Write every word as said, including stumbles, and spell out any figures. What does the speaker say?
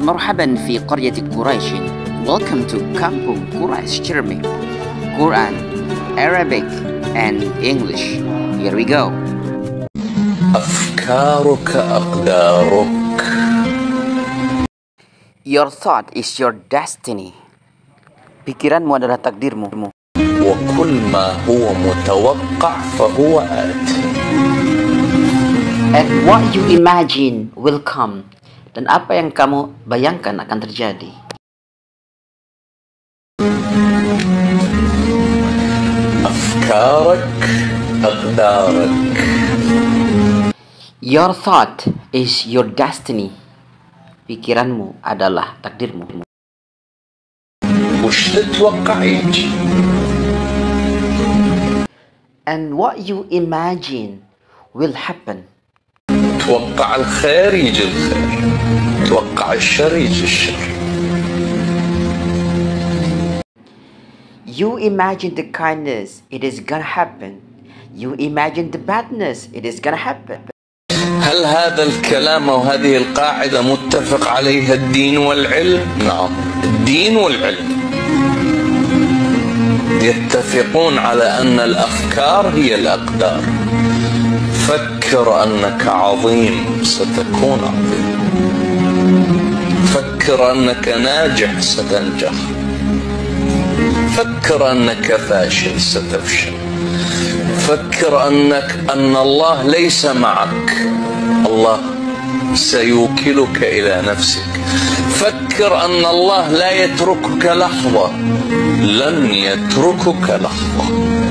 مرحبا في قرية قريش. Welcome to Kampung Quraish Cermek. Quran, Arabic and English. Here we go. أفكارك أقدارك. Your thought is your destiny. Pikiranmu adalah takdirmu. وكل ما هو متوقع فهو آت. And what you imagine will come. Dan apa yang kamu bayangkan akan terjadi. أفكارك أقدارك. Your thought is your destiny. Pikiranmu adalah takdirmu. وش تتوقع يجي؟ And what you imagine will happen. توقع الخير يجي الخير، توقع الشر يجي الشر. You imagine the kindness, it is gonna happen. You imagine the badness, it is gonna happen. هل هذا الكلام وهذه القاعدة متفق عليها الدين والعلم؟ نعم، الدين والعلم يتفقون على أن الأفكار هي الأقدار. فكر أنك عظيم ستكون عظيم، فكر أنك ناجح ستنجح، فكر أنك فاشل ستفشل، فكر أنك أن الله ليس معك، الله سيوكلك إلى نفسك. فكر أن الله لا يتركك لحظة، لن يتركك لحظة.